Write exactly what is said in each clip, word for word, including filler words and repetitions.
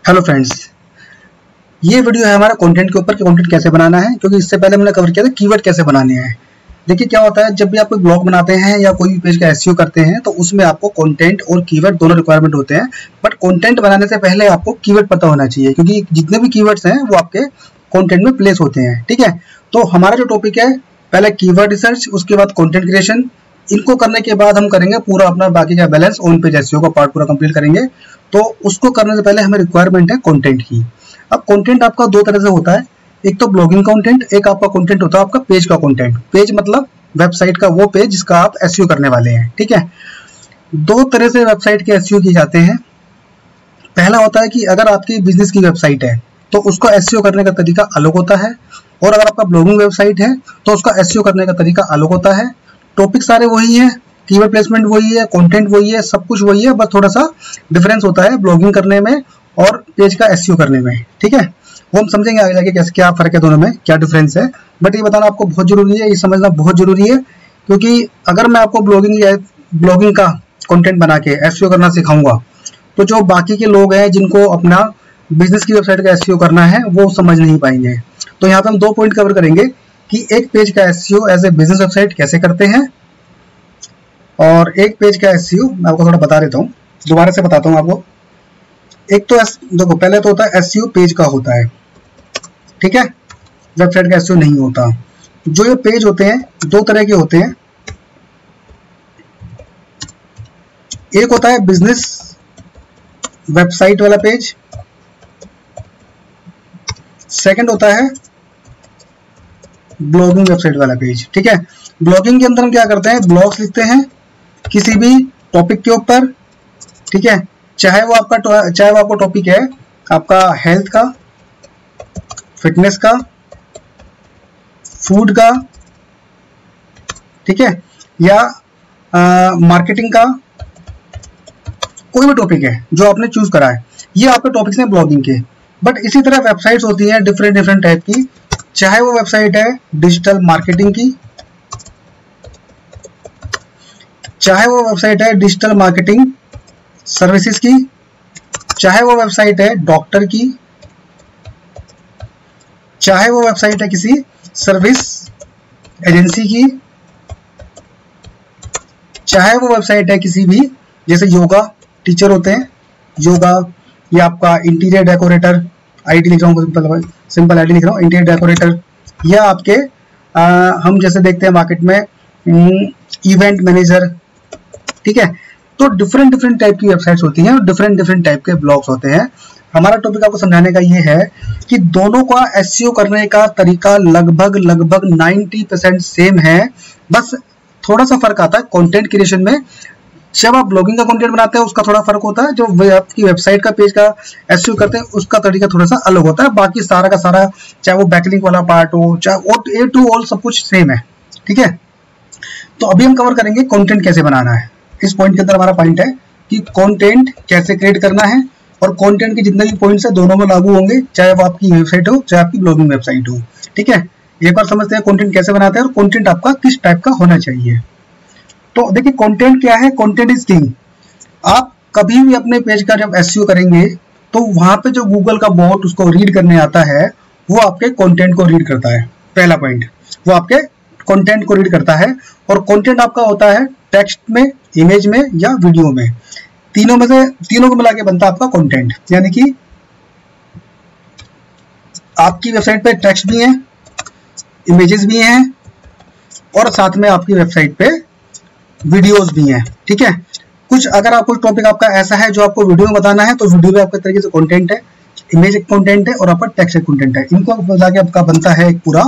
Hello friends, ये video है हमारा कंटेंट के ऊपर कि कंटेंट कैसे बनाना है। क्योंकि इससे पहले हमने कवर किया था कीवर्ड कैसे बनाने हैं। देखिए क्या होता है, जब भी आप कोई ब्लॉग बनाते हैं या कोई भी पेज का एसईओ करते हैं तो उसमें आपको कंटेंट और कीवर्ड दोनों रिक्वायरमेंट होते हैं। बट कंटेंट बनाने से पहले आपको कीवर्ड पता होना चाहिए, क्योंकि जितने भी कीवर्ड्स हैं वो आपके कंटेंट में प्लेस होते हैं। ठीक है, तो हमारा जो टॉपिक है, पहले कीवर्ड रिसर्च, उसके बाद कंटेंट क्रिएशन। इनको करने के बाद हम करेंगे पूरा अपना बाकी का बैलेंस, ऑन पेज एसईओ का पार्ट पूरा कंप्लीट करेंगे। तो उसको करने से पहले हमें रिक्वायरमेंट है कंटेंट की। अब कंटेंट आपका दो तरह से होता है, एक तो ब्लॉगिंग कंटेंट, एक आपका कंटेंट होता है आपका पेज का कंटेंट। पेज मतलब वेबसाइट का वो पेज जिसका आप एसईओ करने वाले हैं। ठीक है, दो तरह से वेबसाइट के एसईओ किए जाते हैं। पहला होता है कि अगर आपकी बिजनेस की वेबसाइट है तो उसका एसईओ करने का तरीका अलग होता है, और अगर आपका ब्लॉगिंग वेबसाइट है तो उसका एसईओ करने का तरीका अलग होता है। टॉपिक सारे वही है, कीवर्ड प्लेसमेंट वही है, कंटेंट वही है, सब कुछ वही है, बस थोड़ा सा डिफरेंस होता है ब्लॉगिंग करने में और पेज का एसईओ करने में। ठीक है, वो हम समझेंगे आगे जाके कैसे क्या फर्क है दोनों में, क्या डिफरेंस है। बट ये बताना आपको बहुत जरूरी है, ये समझना बहुत जरूरी है, क्योंकि अगर मैं आपको ब्लॉगिंग या ब्लॉगिंग का कंटेंट बना के एसईओ करना सिखाऊंगा तो जो बाकी के लोग हैं जिनको अपना बिजनेस की वेबसाइट का एसईओ करना है वो समझ नहीं पाएंगे। तो यहाँ पे हम दो पॉइंट कवर करेंगे कि एक पेज का SEO as a business website कैसे करते हैं, और एक पेज का एसईओ मैं आपको थोड़ा बता देता हूँ, दोबारा से बताता हूँ आपको। एक तो देखो, पहले तो होता है एसईओ पेज का होता है, ठीक है, वेबसाइट का एसईओ नहीं होता। जो ये पेज होते हैं दो तरह के होते हैं, एक होता है बिजनेस वेबसाइट वाला पेज, सेकंड होता है ब्लॉगिंग वेबसाइट वाला पेज। ठीक है, ब्लॉगिंग के अंदर हम क्या करते हैं, ब्लॉग्स लिखते हैं किसी भी टॉपिक के ऊपर। ठीक है, चाहे वो आपका चाहे वो आपका टॉपिक है आपका हेल्थ का, फिटनेस का, फूड का, ठीक है, या मार्केटिंग का, कोई भी टॉपिक है जो आपने चूज करा है, ये आपके टॉपिक्स हैं ब्लॉगिंग के। बट इसी तरह वेबसाइट्स होती हैं डिफरेंट डिफरेंट टाइप की, चाहे वो वेबसाइट है डिजिटल मार्केटिंग की, चाहे वो वेबसाइट है डिजिटल मार्केटिंग सर्विसेज की, चाहे वो वेबसाइट है डॉक्टर की, चाहे वो वेबसाइट है किसी सर्विस एजेंसी की, चाहे वो वेबसाइट है किसी भी, जैसे योगा टीचर होते हैं, योगा, या आपका इंटीरियर डेकोरेटर, आईटी लिख रहा हूँ, सिंपल आईटी लिख रहा हूँ, इंटीरियर डेकोरेटर, या आपके आ, हम जैसे देखते हैं मार्केट में इवेंट मैनेजर। ठीक है, तो डिफरेंट डिफरेंट टाइप की वेबसाइट्स होती हैं और डिफरेंट डिफरेंट टाइप के ब्लॉग्स होते हैं। हमारा टॉपिक आपको समझाने का ये है कि दोनों का एसईओ करने का तरीका लगभग लगभग नब्बे परसेंट सेम है, बस थोड़ा सा फर्क आता है कंटेंट क्रिएशन में। जब आप ब्लॉगिंग का कंटेंट बनाते हैं उसका थोड़ा फर्क होता है, जो आपकी वेबसाइट का पेज का एसईओ करते हैं उसका तरीका थोड़ा सा अलग होता है। बाकी सारा का सारा, चाहे वो बैकलिंक वाला पार्ट हो, चाहे ए टू ऑल, सब कुछ सेम है। ठीक है, तो अभी हम कवर करेंगे कंटेंट कैसे बनाना है। इस पॉइंट के अंदर हमारा पॉइंट है कि कंटेंट कैसे क्रिएट करना है, और कंटेंट के जितने भी पॉइंट्स है दोनों में लागू होंगे, चाहे वो आपकी वेबसाइट हो चाहे आपकी ब्लॉगिंग वेबसाइट हो। ठीक है, एक बार समझते हैं कंटेंट कैसे बनाते हैं और कंटेंट आपका किस टाइप का होना चाहिए। तो देखिए कंटेंट क्या है, कंटेंट इज किंग। आप कभी भी अपने पेज का जब एसईओ करेंगे तो वहां पे जो गूगल का बॉट उसको रीड करने आता है वो आपके कंटेंट को रीड करता है। पहला पॉइंट, वो आपके कंटेंट को रीड करता है, और कंटेंट आपका होता है टेक्स्ट में, इमेज में या वीडियो में, तीनों में से तीनों को मिला के बनता है आपका कंटेंट। यानी कि आपकी वेबसाइट पे टेक्स्ट भी है, इमेजेस भी हैं, और साथ में आपकी वेबसाइट पे वीडियोस भी हैं। ठीक है, कुछ अगर आप कुछ टॉपिक आपका ऐसा है जो आपको वीडियो में बताना है तो वीडियो में आपके तरीके से कंटेंट है, इमेज एक कंटेंट है और आपका टेक्स्ट एक कंटेंट है। इनको मिला के आपका बनता है एक पूरा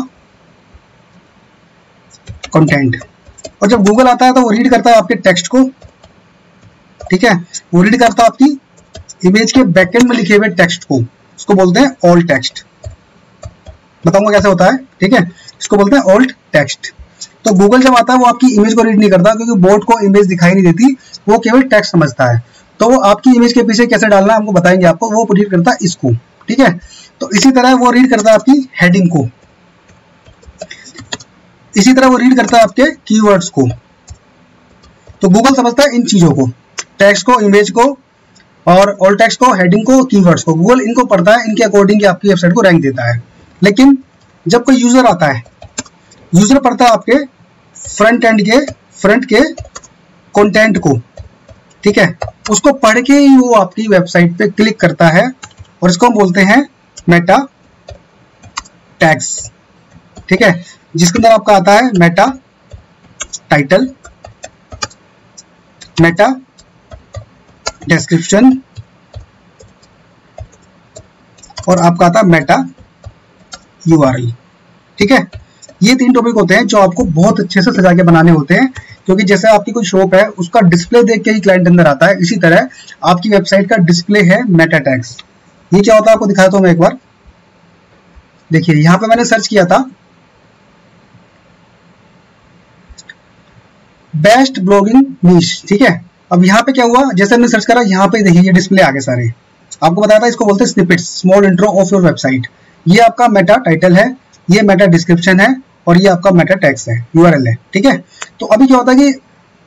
कंटेंट। और जब गूगल आता है तो वो रीड करता है आपके टेक्स्ट को। ठीक है, वो रीड करता है आपकी इमेज के बैकएंड में लिखे हुए टेक्स्ट को, उसको बोलते हैं ऑल्ट टेक्स्ट। बताऊंगा कैसे होता है। ठीक है, इसको बोलते हैं ऑल्ट टेक्स्ट। तो गूगल जब आता है वो आपकी इमेज को रीड नहीं करता, क्योंकि बोर्ड को इमेज दिखाई नहीं देती, वो केवल टेक्स्ट समझता है। तो वो आपकी इमेज के पीछे कैसे डालना है हमको बताएंगे आपको, वो रीड करता है इसको। ठीक है, तो इसी तरह वो रीड करता है आपकी हेडिंग को, इसी तरह वो रीड करता है आपके कीवर्ड्स को। तो गूगल समझता है इन चीजों को, टेक्स्ट को, इमेज को, और ऑल टेक्स्ट को, हेडिंग को, कीवर्ड्स को। गूगल इनको पढ़ता है, इनके अकॉर्डिंग आपकी वेबसाइट को रैंक देता है। लेकिन जब कोई यूजर आता है, यूजर पढ़ता है आपके फ्रंट एंड के फ्रंट के कंटेंट को, ठीक है, उसको पढ़ के ही वो आपकी वेबसाइट पे क्लिक करता है और इसको हम बोलते हैं मेटा टैग्स, ठीक है, जिसके अंदर आपका आता है मेटा टाइटल, मेटा डिस्क्रिप्शन और आपका आता है मेटा यूआरएल, ठीक है। ये तीन टॉपिक होते हैं जो आपको बहुत अच्छे से सजा के बनाने होते हैं, क्योंकि जैसे आपकी कोई शॉप है उसका डिस्प्ले देख के ही क्लाइंट अंदर आता है, इसी तरह आपकी वेबसाइट का डिस्प्ले है मेटा टैग्स। ये क्या होता है आपको दिखाता हूं मैं एक बार। देखिए यहां पे मैंने सर्च किया था बेस्ट ब्लॉगिंग नीश, ठीक है। अब यहाँ पे क्या हुआ, जैसे हमने सर्च करा यहाँ पे देखिए ये डिस्प्ले आ गए सारे। आपको बताया था इसको बोलते हैं snippets, small intro of your website. ये आपका मेटा टाइटल है, ये मेटा डिस्क्रिप्शन है और ये आपका मेटा टैग्स है, यूआरएल है, ठीक है। तो अभी क्या होता है कि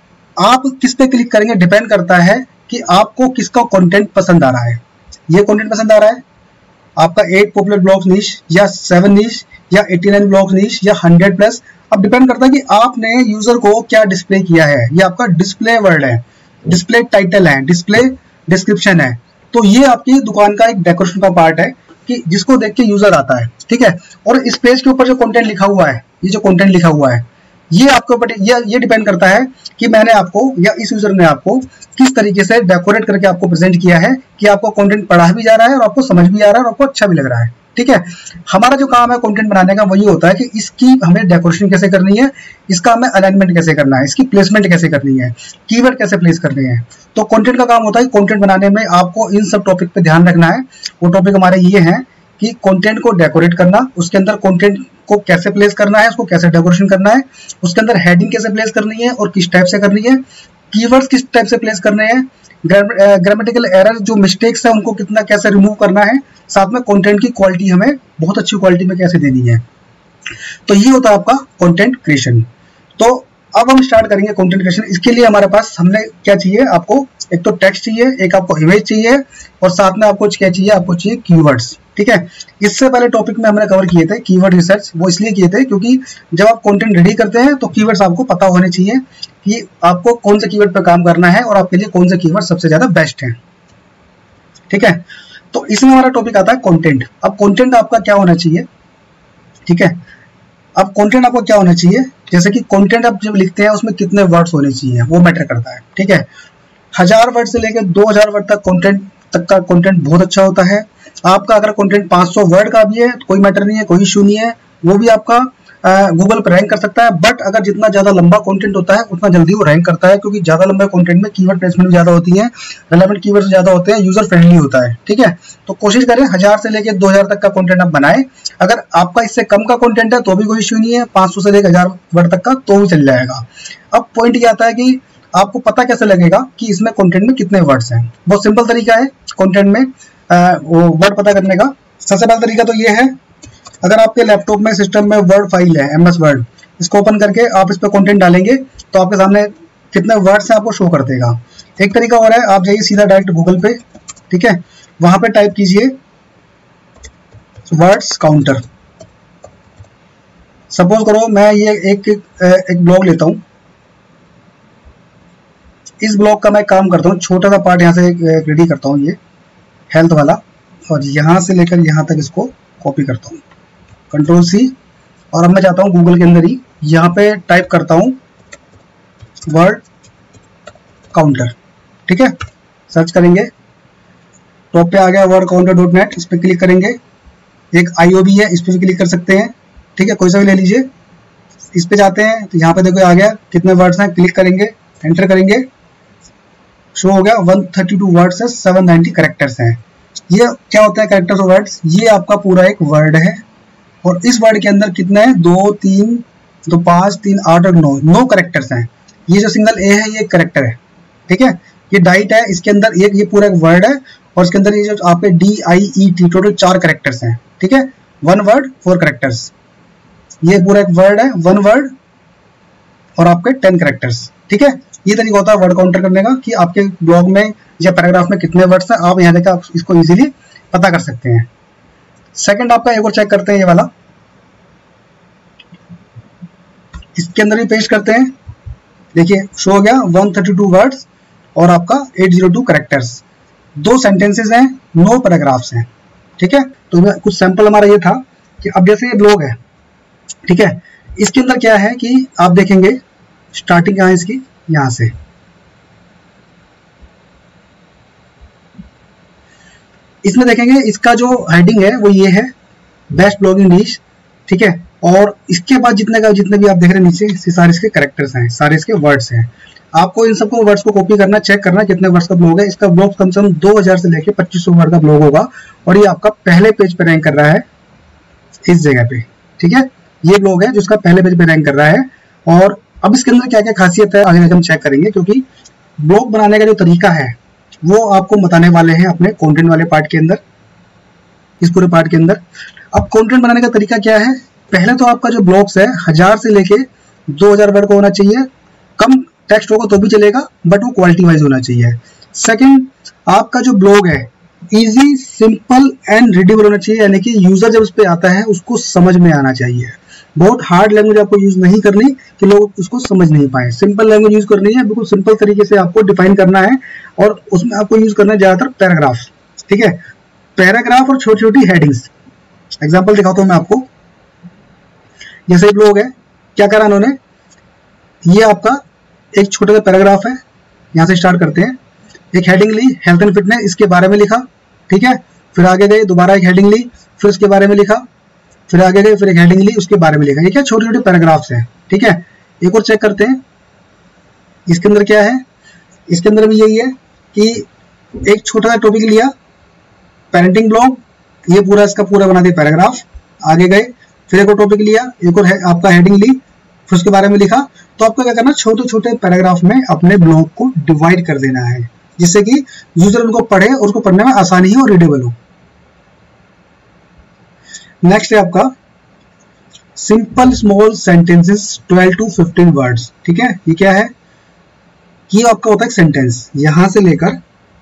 आप किस पे क्लिक करेंगे डिपेंड करता है कि आपको किसका कंटेंट पसंद आ रहा है। ये कंटेंट पसंद आ रहा है आपका एट पॉपुलर ब्लॉग्स नीश या सेवन नीश या एटी नाइन ब्लॉग्स नीश या हंड्रेड प्लस। अब डिपेंड करता है कि आपने यूजर को क्या डिस्प्ले किया है। ये आपका डिस्प्ले वर्ड है, डिस्प्ले टाइटल है, डिस्प्ले डिस्क्रिप्शन है। तो ये आपकी दुकान का एक डेकोरेशन का पार्ट है कि जिसको देख के यूजर आता है, ठीक है। और इस पेज के ऊपर जो कंटेंट लिखा हुआ है, ये जो कंटेंट लिखा हुआ है ये आपके ऊपर ये ये डिपेंड करता है कि मैंने आपको या इस यूजर ने आपको किस तरीके से डेकोरेट करके आपको प्रेजेंट किया है कि आपको कंटेंट पढ़ा भी जा रहा है और आपको समझ भी आ रहा है और आपको अच्छा भी लग रहा है, ठीक है। हमारा जो काम है कंटेंट बनाने का वही होता है कि इसकी हमें डेकोरेशन कैसे करनी है, इसका हमें अलाइनमेंट कैसे करना है, इसकी प्लेसमेंट कैसे करनी है, कीवर्ड कैसे प्लेस करने हैं। तो कंटेंट का काम होता है कंटेंट बनाने में आपको इन सब टॉपिक पे ध्यान रखना है। वो टॉपिक हमारे ये हैं कि कंटेंट को डेकोरेट करना, उसके अंदर कंटेंट को कैसे प्लेस करना है, उसको कैसे डेकोरेशन करना है, उसके अंदर हेडिंग कैसे प्लेस करनी है और किस टाइप से करनी है, कीवर्ड्स किस टाइप से प्लेस करने हैं, ग्रामेटिकल एरर जो मिस्टेक्स है उनको कितना कैसे रिमूव करना है, साथ में कंटेंट की क्वालिटी हमें बहुत अच्छी क्वालिटी में कैसे देनी है। तो ये होता है आपका कंटेंट क्रिएशन। तो अब हम स्टार्ट करेंगे कंटेंट क्रिएशन। इसके लिए हमारे पास हमने क्या चाहिए, आपको एक तो टेक्स्ट चाहिए, एक आपको इमेज चाहिए और साथ में आपको क्या चाहिए, आपको चाहिए कीवर्ड्स, ठीक है। इससे पहले टॉपिक में हमने कवर किए थे कीवर्ड रिसर्च, वो इसलिए किए थे क्योंकि जब आप कंटेंट रेडी करते हैं तो कीवर्ड्स आपको पता होने चाहिए कि आपको कौन से कीवर्ड पर काम करना है और आपके लिए कौन से कीवर्ड सबसे ज्यादा बेस्ट है, ठीक है। तो इसमें हमारा टॉपिक आता है कंटेंट। अब कंटेंट आपका क्या होना चाहिए, ठीक है। अब कंटेंट आपको क्या होना चाहिए, जैसे कि कंटेंट आप जब लिखते हैं उसमें कितने वर्ड्स होने चाहिए वो मैटर करता है, ठीक है। हजार वर्ड से लेकर दो हजार वर्ड तक कंटेंट तक का कंटेंट बहुत अच्छा होता है। आपका अगर कंटेंट पाँच सौ वर्ड का भी है तो कोई मैटर नहीं है, कोई इशू नहीं है, वो भी आपका गूगल पर रैंक कर सकता है। बट अगर जितना ज्यादा लंबा कंटेंट होता है उतना जल्दी वो रैंक करता है, क्योंकि ज्यादा लंबे कंटेंट में कीवर्ड प्लेसमेंट ज्यादा होती है, रेलेवेंट कीवर्ड्स ज्यादा होते हैं, यूजर फ्रेंडली होता है, ठीक है। तो कोशिश करें हजार से लेकर दो हजार तक का कंटेंट आप बनाएं। अगर आपका इससे कम का कंटेंट है तो भी कोई इश्यू नहीं है, पाँच सौ से लेकर हजार वर्ड तक का तो भी चल जाएगा। अब पॉइंट ये आता है कि आपको पता कैसे लगेगा कि इसमें कंटेंट में कितने वर्ड्स हैं। बहुत सिंपल तरीका है कंटेंट में आ, वो वर्ड पता करने का। सबसे पहला तरीका तो ये है, अगर आपके लैपटॉप में सिस्टम में वर्ड फाइल है एम एस वर्ड, इसको ओपन करके आप इस पर कंटेंट डालेंगे तो आपके सामने कितने वर्ड्स हैं आपको शो कर देगा। एक तरीका और है, आप जाइए सीधा डायरेक्ट गूगल पे, ठीक है, वहां पे टाइप कीजिए वर्ड्स काउंटर। सपोज करो मैं ये एक एक ब्लॉग लेता हूं, इस ब्लॉग का मैं काम करता हूँ, छोटा सा पार्ट यहाँ से रेडी करता हूँ, ये हेल्थ वाला, और यहाँ से लेकर यहाँ तक इसको कॉपी करता हूँ, कंट्रोल सी, और अब मैं जाता हूँ गूगल के अंदर ही, यहाँ पे टाइप करता हूँ वर्ड काउंटर, ठीक है। सर्च करेंगे, टॉप पे आ गया वर्ड काउंटर डॉट नेट, इस पर क्लिक करेंगे। एक आई ओ बी है, इस पर भी क्लिक कर सकते हैं, ठीक है, कोई सा भी ले लीजिए। इस पे जाते हैं तो यहाँ पे देखो आ गया कितने वर्ड्स हैं, क्लिक करेंगे, एंटर करेंगे, शो हो गया एक सौ बत्तीस वर्ड्स है, सात सौ नब्बे कैरेक्टर्स हैं। ये क्या होता है कैरेक्टर्स और वर्ड्स, ये आपका पूरा एक वर्ड है और इस वर्ड के अंदर कितने हैं, दो तीन दो पाँच तीन आठ और नौ नौ कैरेक्टर्स हैं। ये जो सिंगल ए है ये एक कैरेक्टर है, ठीक है। ये डाइट है, इसके अंदर एक ये पूरा एक वर्ड है और इसके अंदर ये जो आपके D I E T total चार कैरेक्टर्स हैं, ठीक है। वन वर्ड फोर कैरेक्टर्स, ये पूरा एक वर्ड है, वन वर्ड और आपके टेन कैरेक्टर्स, ठीक है। ये तरीका होता है वर्ड काउंटर करने का कि आपके ब्लॉग में या पैराग्राफ में कितने वर्ड्स हैं, आप यहाँ देकर आप इसको इजीली पता कर सकते हैं। सेकंड आपका एक और चेक करते हैं, ये वाला इसके अंदर भी पेस्ट करते हैं। देखिए शो हो गया वन थर्टी टू वर्ड्स और आपका एट जीरो टू कैरेक्टर्स, दो सेंटेंसेस हैं, नो पैराग्राफ्स हैं। ठीक है, तो कुछ सैंपल हमारा ये था कि अब जैसे ये ब्लॉग है, ठीक है, इसके अंदर क्या है कि आप देखेंगे स्टार्टिंग कहाँ है इसकी, यहां से इसमें देखेंगे इसका जो हेडिंग है वो ये है बेस्ट ब्लॉगिंग डिश। ठीक है, और इसके बाद जितने का जितने भी आप देख रहे हैं नीचे सारे इसके कैरेक्टर्स हैं, सारे इसके वर्ड्स हैं। आपको इन सबको वर्ड्स को कॉपी करना, चेक करना कितने वर्ड्स का ब्लॉग है। इसका ब्लॉग कम से कम दो हज़ार से लेके पच्चीस सौ वर्ड का ब्लॉग होगा और ये आपका पहले पेज पे रैंक कर रहा है इस जगह पे। ठीक है, ये ब्लॉग है जिसका पहले पेज पे रैंक कर रहा है। और अब इसके अंदर क्या क्या खासियत है आगे हम चेक करेंगे, क्योंकि ब्लॉग बनाने का जो तरीका है वो आपको बताने वाले हैं अपने कंटेंट वाले पार्ट के अंदर, इस पूरे पार्ट के अंदर। अब कंटेंट बनाने का तरीका क्या है, पहले तो आपका जो ब्लॉग्स है हजार से लेके दो हजार वर्ड का होना चाहिए, कम टेक्स्ट होगा तो भी चलेगा बट वो क्वालिटी वाइज होना चाहिए। सेकंड, आपका जो ब्लॉग है इजी, सिंपल एंड रीडेबल होना चाहिए, यानी कि यूजर जब उस पर आता है उसको समझ में आना चाहिए। बहुत हार्ड लैंग्वेज आपको यूज नहीं करनी कि लोग उसको समझ नहीं पाए, सिंपल लैंग्वेज यूज करनी है, बिल्कुल सिंपल तरीके से आपको डिफाइन करना है और उसमें आपको यूज करना है ज्यादातर पैराग्राफ। ठीक है, पैराग्राफ और छोटी छोटी हेडिंग्स। एग्जाम्पल दिखाता हूं मैं आपको, जैसे एक ब्लॉग है, क्या करा उन्होंने, ये आपका एक छोटा सा पैराग्राफ है, यहां से स्टार्ट करते हैं, एक हेडिंग ली हेल्थ एंड फिटनेस, इसके बारे में लिखा। ठीक है, फिर आगे गए, दोबारा एक हेडिंग ली, फिर उसके बारे में लिखा, फिर आगे गए, फिर एक हेडिंग ली, उसके बारे में लिखा। ये क्या छोटे छोटे पैराग्राफ्स हैं। ठीक है, एक और चेक करते हैं, इसके अंदर क्या है, इसके अंदर भी यही है कि एक छोटा सा टॉपिक लिया, पेरेंटिंग ब्लॉग, ये पूरा इसका पूरा बना दिया पैराग्राफ। आगे गए, फिर एक और टॉपिक लिया, एक और है, आपका हेडिंग ली, फिर उसके बारे में लिखा। तो आपको क्या करना, छोटे छोटे पैराग्राफ में अपने ब्लॉग को डिवाइड कर देना है, जिससे कि यूजर उनको पढ़े और उसको पढ़ने में आसानी हो और रीडेबल हो। नेक्स्ट है आपका simple small sentences twelve to fifteen words. ठीक है, ये क्या है, ये आपका होता है सेंटेंस, यहां से लेकर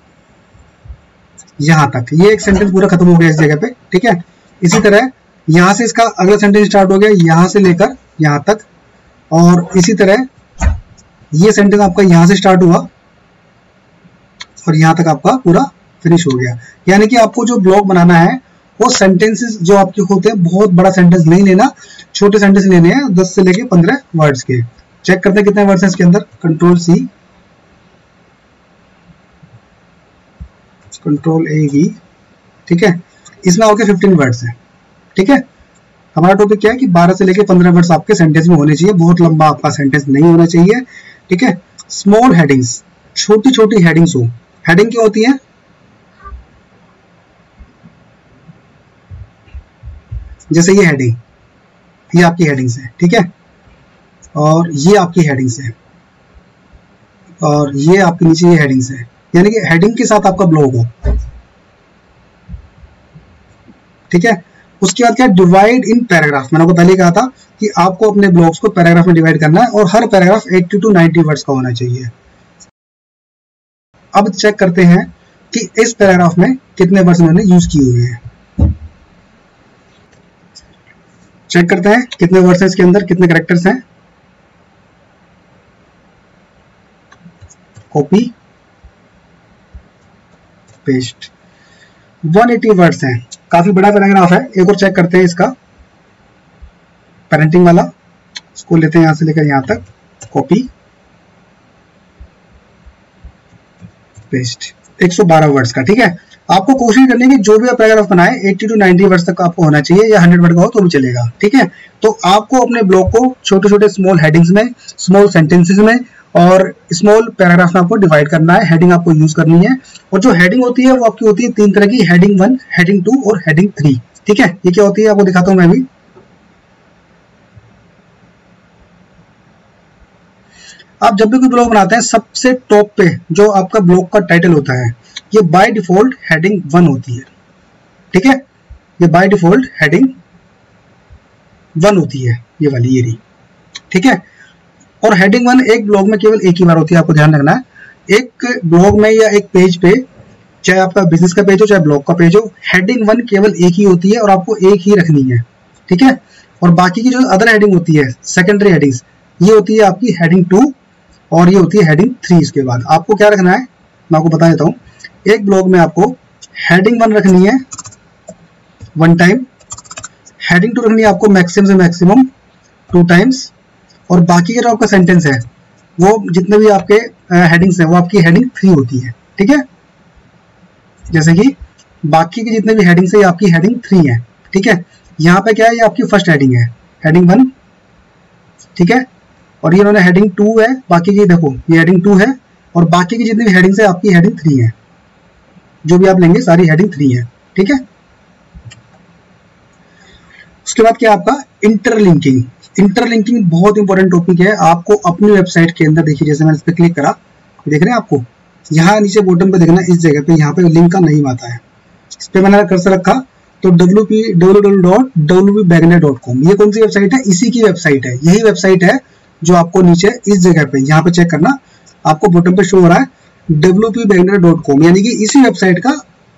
यहां तक, ये एक सेंटेंस पूरा खत्म हो गया इस जगह पे। ठीक है, इसी तरह यहां से इसका अगला सेंटेंस स्टार्ट हो गया, यहां से लेकर यहां तक, और इसी तरह ये सेंटेंस आपका यहां से स्टार्ट हुआ और यहां तक आपका पूरा फिनिश हो गया। यानी कि आपको जो ब्लॉग बनाना है वो सेंटेंसेस जो आपके होते हैं, बहुत बड़ा सेंटेंस नहीं लेना, छोटे सेंटेंस लेने हैं, दस से लेके पंद्रह वर्ड्स के। चेक करते हैं कितने वर्ड्स हैं इसके अंदर, control C, control A V. ठीक है, इसमें आपके फिफ्टीन वर्ड्स हैं। ठीक है, हमारा टॉपिक क्या है कि बारह से लेके पंद्रह वर्ड्स आपके सेंटेंस में होने चाहिए, बहुत लंबा आपका सेंटेंस नहीं होना चाहिए। ठीक है, स्मॉल हेडिंग्स, छोटी छोटी हेडिंग्स हो। हेडिंग क्या होती है, जैसे ये हेडिंग, ये आपकी हेडिंग्स है। ठीक है, और ये आपकी हेडिंग्स है, और ये आपके नीचे ये हेडिंग्स है, यानी कि हेडिंग के साथ आपका ब्लॉग हो। ठीक है, उसके बाद क्या, डिवाइड इन पैराग्राफ। मैंने आपको पहले कहा था कि आपको अपने ब्लॉग्स को पैराग्राफ में डिवाइड करना है और हर पैराग्राफ अस्सी टू नब्बे वर्ड्स का होना चाहिए। अब चेक करते हैं कि इस पैराग्राफ में कितने वर्ड्स मैंने यूज किए हुए हैं। चेक करते हैं कितने वर्ड्स हैं इसके अंदर, कितने कैरेक्टर्स हैं। कॉपी पेस्ट, एक सौ अस्सी वर्ड्स हैं, काफी बड़ा पैराग्राफ है। एक और चेक करते हैं इसका, पेरेंटिंग वाला, इसको लेते हैं यहां से लेकर यहां तक, कॉपी पेस्ट, एक सौ बारह वर्ड्स का। ठीक है, आपको कोशिश करनी है कि जो भी आप पैराग्राफ बनाए अस्सी टू नब्बे वर्ड्स तक आपको होना चाहिए, या सौ वर्ड का हो तो भी चलेगा। ठीक है, तो आपको अपने ब्लॉग को छोटे छोटे स्मॉल हेडिंग्स में, स्मॉल सेंटेंसेस में और स्मॉल पैराग्राफ में आपको डिवाइड करना है। हेडिंग आपको यूज करनी है, और जो हेडिंग होती है वो आपकी होती है तीन तरह की, हेडिंग वन, हेडिंग टू और हेडिंग थ्री। ठीक है, ये क्या होती है आपको दिखाता हूं मैं भी। आप जब भी कोई ब्लॉग बनाते हैं, सबसे टॉप पे जो आपका ब्लॉग का टाइटल होता है, ये बाय डिफॉल्ट हेडिंग वन होती है। ठीक है, ये बाय डिफॉल्ट हेडिंग वन होती है, ये वाली, ये रही। ठीक है, और हेडिंग वन एक ब्लॉग में केवल एक ही बार होती है, आपको ध्यान रखना है। एक ब्लॉग में या एक पेज पे, चाहे आपका बिजनेस का पेज हो चाहे ब्लॉग का पेज हो, हेडिंग वन केवल एक ही होती है और आपको एक ही रखनी है, ठीक है। और बाकी की जो अदर हेडिंग होती है, सेकेंडरी हेडिंग्स, ये होती है आपकी हेडिंग टू और ये होती है हेडिंग थ्री। इसके बाद आपको क्या रखना है, मैं आपको बता देता हूँ। एक ब्लॉग में आपको हेडिंग वन रखनी है वन टाइम, हेडिंग टू रखनी है आपको मैक्सिमम से मैक्सिमम टू टाइम्स, और बाकी का जो आपका सेंटेंस है वो जितने भी आपके हेडिंग्स हैं वो आपकी हेडिंग थ्री होती है, ठीक है। जैसे कि बाकी की जितने भी हेडिंग्स है ये आपकी हेडिंग थ्री है, ठीक है। यहाँ पे क्या है, ये आपकी फर्स्ट हेडिंग है, हेडिंग वन, ठीक है। और ये इन्होंने हेडिंग टू है, बाकी की देखो ये हेडिंग टू है, और बाकी की जितनी भी हेडिंग्स है आपकी हेडिंग थ्री है। जो भी आप लेंगे सारी हेडिंग थ्री है, ठीक है। उसके बाद क्या आपका इंटरलिंकिंग। इंटरलिंकिंग बहुत इंपॉर्टेंट टॉपिक है। आपको अपनी वेबसाइट के अंदर देखिए, जैसे मैंने इस पर क्लिक करा, देख रहे हैं आपको यहाँ नीचे बॉटम पे देखना, इस जगह पे यहाँ पे लिंक का नेम आता है, इस पे मैंने कर्सर रखा तो W P W W dot W P beginner dot com, ये कौन सी वेबसाइट है, इसी की वेबसाइट है। यही वेबसाइट है जो आपको नीचे इस जगह पे यहाँ पे चेक करना, आपको बॉटम पे शो हो रहा है W P beginner dot com, यानी कि इसी वेबसाइट का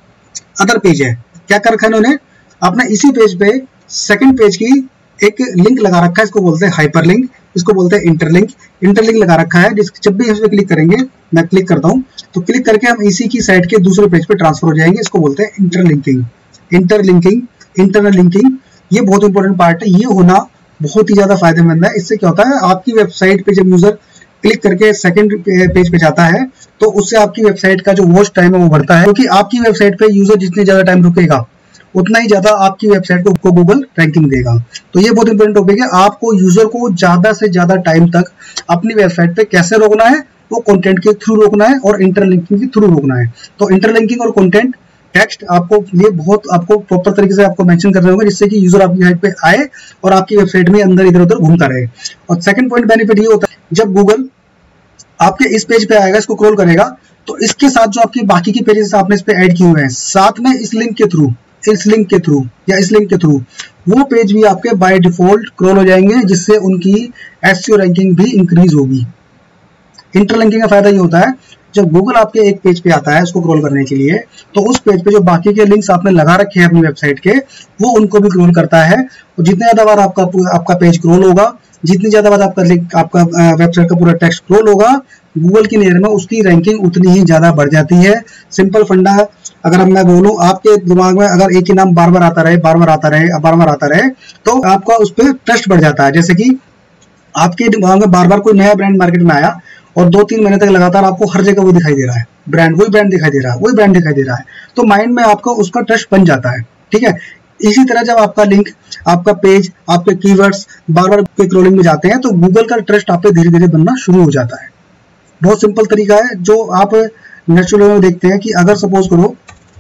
अदर पेज है। क्या कर रखा है इन्होंने, अपना इसी पेज पे सेकंड पेज की एक लिंक लगा रखा है, इसको बोलते हैं हाइपर लिंक, इसको बोलते हैं इंटरलिंक। इंटरलिंक लगा रखा है, जिस जब भी इस पे क्लिक करेंगे, मैं क्लिक करता हूं तो क्लिक करके हम इसी की साइट के दूसरे पेज पे ट्रांसफर हो जाएंगे, इसको बोलते हैं इंटरलिंकिंग। इंटरलिंकिंग, इंटरनल लिंकिंग, ये बहुत इंपॉर्टेंट पार्ट है, ये होना बहुत ही ज्यादा फायदेमंद है। इससे क्या होता है, आपकी वेबसाइट पे जब यूजर क्लिक करके सेकंड पेज पे जाता है तो उससे आपकी वेबसाइट का जो वॉच टाइम है वो बढ़ता है, क्योंकि आपकी वेबसाइट पे यूजर जितने ज्यादा टाइम रुकेगा उतना ही ज्यादा आपकी वेबसाइट को, को गूगल रैंकिंग देगा। तो ये बहुत इंपॉर्टेंट टॉपिक है। आपको यूजर को ज्यादा से ज्यादा टाइम तक अपनी वेबसाइट पे कैसे रोकना है, वो कंटेंट के थ्रू रोकना है और इंटरलिंकिंग के थ्रू रोकना है। तो इंटरलिंकिंग और कंटेंट टेक्स्ट आपको ये बहुत आपको प्रॉपर तरीके से आपको मेंशन करने होंगे, जिससे कि यूजर आपकी साइट पे आए और आपकी वेबसाइट में अंदर इधर उधर घूमता रहे। और सेकंड पॉइंट बेनिफिट ये होता है, जब गूगल आपके इस पेज पे आएगा, इसको क्रॉल करेगा, तो इसके साथ जो आपकी बाकी की पेजेस आपने इस पे ऐड किए हुए हैं, साथ में इस लिंक के थ्रू इस लिंक के थ्रू या इस लिंक के थ्रू वो पेज भी आपके बाय डिफॉल्ट क्रॉल हो जाएंगे, जिससे उनकी एसईओ रैंकिंग भी इंक्रीज होगी। इंटरलिंकिंग का फायदा ये होता है, जब गूगल आपके एक पेज पे आता है उसको क्रॉल करने के लिए, तो उस पेज पे जो बाकी के लिंक्स आपने लगा रखे हैं अपनी वेबसाइट के, वो उनको भी क्रॉल करता है। और जितने ज्यादा बार आपका आपका पेज क्रॉल होगा, जितनी ज्यादा बार आपका लिंक आपका वेबसाइट का पूरा टेक्स्ट क्रॉल होगा, गूगल की नजर में उसकी रैंकिंग उतनी ही ज्यादा बढ़ जाती है। सिंपल फंडा अगर अब मैं बोलूं, आपके दिमाग में अगर एक ही नाम बार बार आता रहे बार बार आता रहे बार बार आता रहे तो आपका उस पर ट्रस्ट बढ़ जाता है। जैसे कि आपके दिमाग में बार बार कोई नया ब्रांड मार्केट में आया और दो तीन महीने तक लगातार आपको हर जगह वो दिखाई दे रहा है, ब्रांड वही ब्रांड दिखाई दे रहा है वही ब्रांड दिखाई दे रहा है, तो माइंड में आपका उसका ट्रस्ट बन जाता है, ठीक है। इसी तरह जब आपका लिंक, आपका पेज, आपके कीवर्ड्स बार बार क्रॉलिंग में जाते हैं तो गूगल का ट्रस्ट आप पे धीरे धीरे बनना शुरू हो जाता है। बहुत सिंपल तरीका है जो आप नेचुरल में देखते हैं कि अगर सपोज करो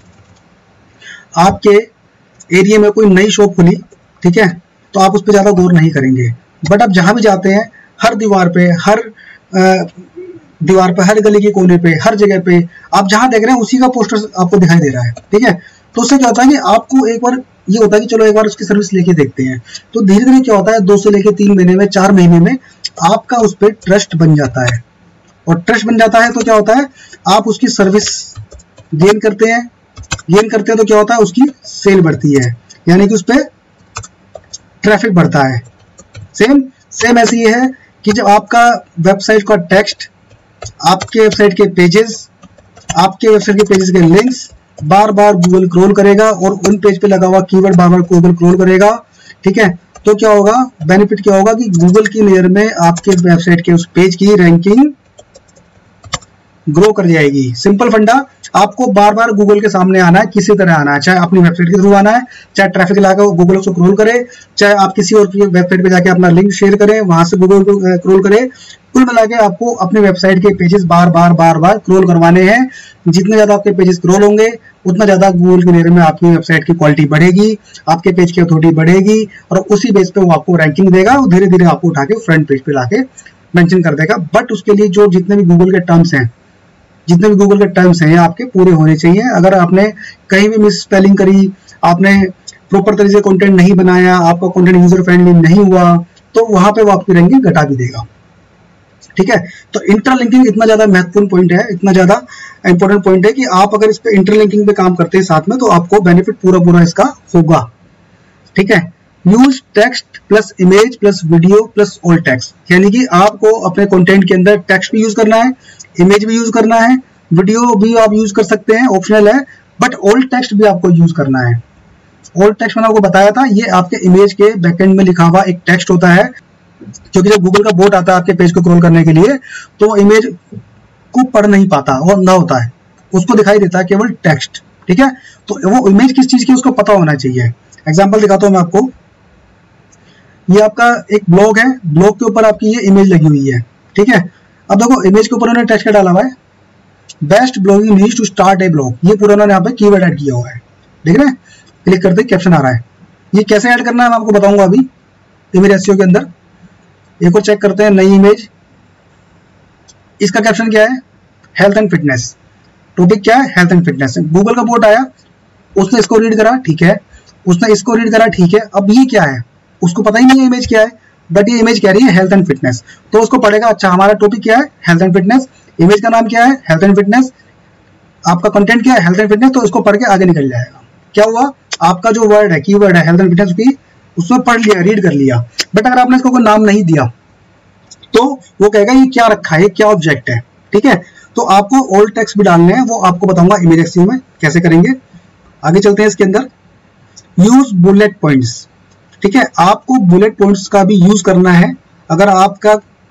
आपके एरिया में कोई नई शॉप खुली, ठीक है, तो आप उस पर ज्यादा गौर नहीं करेंगे, बट आप जहां भी जाते हैं हर दीवार पे, हर आ, दीवार पे, हर गली के कोने पे, हर जगह पे आप जहां देख रहे हैं उसी का पोस्टर आपको दिखाई दे रहा है, ठीक है। तो उससे क्या होता है कि आपको एक बार ये होता है कि चलो एक बार उसकी सर्विस लेके देखते हैं, तो धीरे धीरे क्या होता है, दो से लेके तीन महीने में, चार महीने में आपका उस पर ट्रस्ट बन जाता है। और ट्रस्ट बन जाता है तो क्या होता है, आप उसकी सर्विस गेन करते हैं, गेन करते हैं तो क्या होता है, उसकी सेल बढ़ती है, यानी कि उस पर ट्रैफिक बढ़ता है। सेम सेम ऐसे ही है कि जब आपका वेबसाइट का टेक्स्ट, आपके वेबसाइट के पेजेस, आपके वेबसाइट के पेजेस के लिंक्स बार बार गूगल क्रॉल करेगा और उन पेज पे लगा हुआ कीवर्ड बार बार गूगल क्रॉल करेगा, ठीक है, तो क्या होगा, बेनिफिट क्या होगा कि गूगल की नजर में आपके वेबसाइट के उस पेज की रैंकिंग ग्रो कर जाएगी। सिंपल फंडा, आपको बार बार गूगल के सामने आना है, किसी तरह आना है, चाहे अपनी वेबसाइट के थ्रू आना है, चाहे ट्रैफिक लाकर गूगल उसको क्रॉल करे, चाहे आप किसी और की वेबसाइट पे जाके अपना लिंक शेयर करें, वहां से गूगल को क्रॉल करे, कुल मिला के आपको अपनी वेबसाइट के पेजेस बार बार बार बार क्रॉल करवाने हैं। जितने ज्यादा आपके पेजेस क्रॉल होंगे उतना ज्यादा गूगल की नजर में आपकी वेबसाइट की क्वालिटी बढ़ेगी, आपके पेज की अथॉरिटी बढ़ेगी और उसी बेस पे वो आपको रैंकिंग देगा और धीरे धीरे आपको उठा के फ्रंट पेज पे लाके मेंशन कर देगा। बट उसके लिए जो जितने भी गूगल के टर्म्स हैं, जितने भी गूगल के टर्म्स हैं आपके पूरे होने चाहिए। अगर आपने कहीं भी मिस स्पेलिंग करी, आपने प्रॉपर तरीके से कंटेंट नहीं बनाया, आपका कंटेंट यूजर फ्रेंडली नहीं हुआ, तो वहां पे वो आपकी रैंकिंग घटा भी देगा। ठीक है। तो इंटरलिंकिंग इतना ज्यादा महत्वपूर्ण पॉइंट है, इतना ज्यादा इंपॉर्टेंट पॉइंट है कि आप अगर इस पे इंटरलिंकिंग पे काम करते हैं साथ में तो आपको बेनिफिट पूरा पूरा इसका होगा। ठीक है। Use text plus image plus video plus alt text, यानी कि आपको अपने कंटेंट के अंदर टेक्स्ट भी यूज करना है, इमेज भी यूज करना है, वीडियो भी आप यूज कर सकते हैं, ऑप्शनल है, बट ऑल टेक्स्ट भी आपको यूज करना है। ऑल टेक्स्ट मैंने आपको बताया था, ये आपके इमेज के बैकएंड में लिखा हुआ एक टेक्स्ट होता है, क्योंकि जब गूगल का बोट आता है आपके पेज को क्रॉल करने के लिए तो इमेज को पढ़ नहीं पाता और ना होता है, उसको दिखाई देता है केवल टेक्स्ट। ठीक है। तो वो इमेज किस चीज की उसको पता होना चाहिए। एग्जांपल दिखाता हूं मैं आपको, ये आपका एक ब्लॉग है, ब्लॉग के ऊपर आपकी ये इमेज लगी हुई है। ठीक है। अब देखो इमेज के ऊपर उन्होंने टेक्स्ट डाला हुआ है, best blogging news to start a blog, ये पूरा उन्होंने यहाँ पे कीवर्ड ऐड किया हुआ है। देख रहे हैं, क्लिक करते ही कैप्शन आ रहा है। ये कैसे ऐड करना है मैं आपको बताऊंगा अभी इमेज एसईओ के अंदर। एक और चेक करते हैं, नई इमेज, इसका कैप्शन क्या है, हेल्थ एंड फिटनेस, टॉपिक क्या है, हेल्थ एंड फिटनेस। गूगल का बोट आया, उसने इसको रीड करा, ठीक है, उसने इसको रीड करा, ठीक है। अब ये क्या है, उसको पता ही नहीं है इमेज क्या है, बट ये इमेज कह रही है हेल्थ एंड फिटनेस, तो उसको पढ़ेगा, अच्छा हमारा टॉपिक क्या है, हेल्थ एंड फिटनेस, इमेज का नाम क्या है, हेल्थ एंड फिटनेस, आपका कंटेंट क्या है, हेल्थ एंड फिटनेस, तो उसको पढ़ के आगे निकल जाएगा। क्या हुआ, आपका जो वर्ड है, कीवर्ड है हेल्थ एंड फिटनेस की, उसमें पढ़ लिया, रीड कर लिया, बट अगर आपने इसको कोई नाम नहीं दिया तो वो कहेगा ये क्या रखा है, क्या ऑब्जेक्ट है। ठीक है। तो आपको ऑल टेक्स्ट भी डालने हैं, वो आपको बताऊंगा इमेज एसईओ में कैसे करेंगे। आगे चलते हैं, इसके अंदर यूज बुलेट पॉइंट्स। ठीक है, आपको बुलेट पॉइंट्स का भी यूज करना है। अगर आपका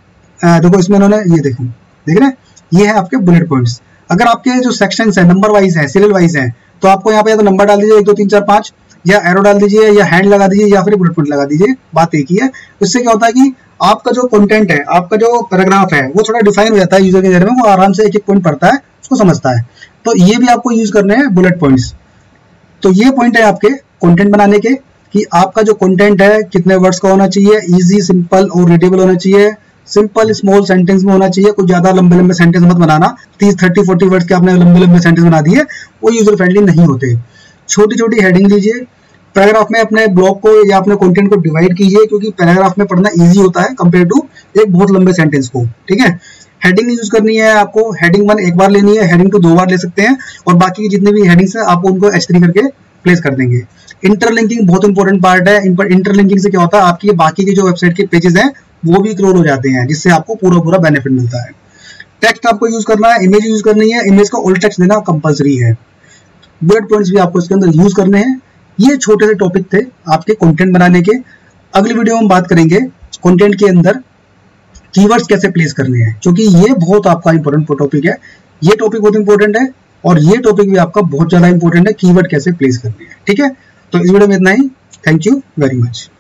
आ, देखो इसमें उन्होंने ये देखो, देख रहे हैं, ये है आपके बुलेट पॉइंट्स। अगर आपके जो सेक्शंस है नंबर वाइज है, सीरियल वाइज है, तो आपको यहाँ पे या तो नंबर डाल दीजिए एक दो तीन चार पांच, या एरो डाल दीजिए, या हैंड लगा दीजिए, या फिर बुलेट पॉइंट लगा दीजिए। बात एक ही है। इससे क्या होता है कि आपका जो कंटेंट है, आपका जो पैराग्राफ है, वो थोड़ा डिफाइन हो जाता है यूजर के नजर में, वो आराम से एक एक पॉइंट पढ़ता है, उसको समझता है। तो ये भी आपको यूज करने हैं बुलेट पॉइंट्स। तो ये पॉइंट है आपके कंटेंट बनाने के, कि आपका जो कंटेंट है कितने वर्ड्स का होना चाहिए, इजी, सिंपल और रीडेबल होना चाहिए, सिंपल स्मॉल सेंटेंस में होना चाहिए, कुछ ज्यादा लंबे लंबे सेंटेंस मत बनाना। तीस थर्टी फोर्टी वर्ड्स के आपने लंबे लंबे सेंटेंस बना दिए, वो यूजर फ्रेंडली नहीं होते। छोटी छोटी हेडिंग लीजिए, पैराग्राफ में अपने ब्लॉग को या अपने कंटेंट को डिवाइड कीजिए, क्योंकि पैराग्राफ में पढ़ना इजी होता है कंपेयर टू एक बहुत लंबे सेंटेंस को। ठीक है। हेडिंग यूज करनी है आपको, हेडिंग वन एक बार लेनी है, हेडिंग टू दो बार ले सकते हैं, और बाकी की जितने भी हेडिंग्स है आप उनको एच थ्री करके प्लेस कर देंगे। इंटरलिंकिंग बहुत इंपॉर्टेंट पार्ट है। इन पर इंटरलिंकिंग से क्या होता है, आपकी बाकी के जो वेबसाइट के पेजेस हैं वो भी क्रॉल हो जाते हैं, जिससे आपको पूरा पूरा बेनिफिट मिलता है। टेक्स्ट आपको यूज करना है, इमेज यूज करनी है, इमेज का ऑल टेक्स्ट देना कंपलसरी है। बुलेट पॉइंट्स भी आपको इसके अंदर यूज करने हैं। ये छोटे से टॉपिक थे आपके कंटेंट बनाने के। अगली वीडियो में हम बात करेंगे कंटेंट के अंदर कीवर्ड्स कैसे प्लेस करने हैं, क्योंकि ये बहुत आपका इंपॉर्टेंट टॉपिक है। ये टॉपिक बहुत इंपॉर्टेंट है, और ये टॉपिक भी आपका बहुत ज्यादा इंपॉर्टेंट है, कीवर्ड कैसे प्लेस करने हैं। ठीक है। तो इस वीडियो में इतना ही। Thank you very much.